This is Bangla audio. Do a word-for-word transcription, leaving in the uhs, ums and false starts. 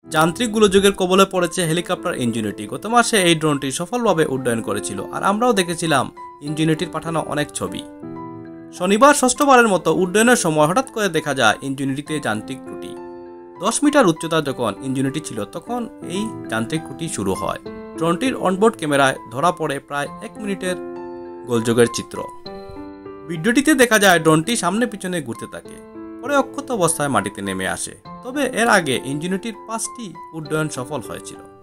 যান্ত্রিক গোলযোগের কবলে পড়েছে হেলিকপ্টার ইনজিনিউটি। গত মাসে এই ড্রোনটি সফলভাবে উড্ডয়ন করেছিল, আর আমরাও দেখেছিলাম ইনজিনিউটির পাঠানো অনেক ছবি। শনিবার ষষ্ঠবারের মতো উড্ডয়নের সময় হঠাৎ করে দেখা যায় ইনজিনিউটিতে যান্ত্রিক ত্রুটি। দশ মিটার উচ্চতা যখন ইনজিনিউটি ছিল তখন এই যান্ত্রিক ত্রুটি শুরু হয়। ড্রোনটির অনবোর্ড ক্যামেরায় ধরা পড়ে প্রায় এক মিনিটের গোলযোগের চিত্র। ভিডিওটিতে দেখা যায় ড্রোনটি সামনে পিছনে ঘুরতে থাকে, পরে অক্ষত অবস্থায় মাটিতে নেমে আসে। তবে এর আগে ইনজিনিউটির পাঁচটি উড্ডয়ন সফল হয়েছিল।